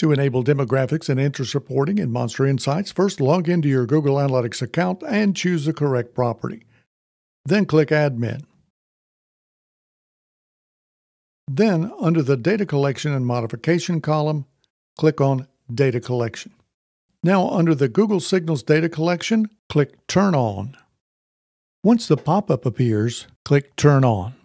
To enable demographics and interest reporting in Monster Insights, first log into your Google Analytics account and choose the correct property. Then click Admin. Then, under the Data Collection and Modification column, click on Data Collection. Now, under the Google Signals Data Collection, click Turn On. Once the pop-up appears, click Turn On.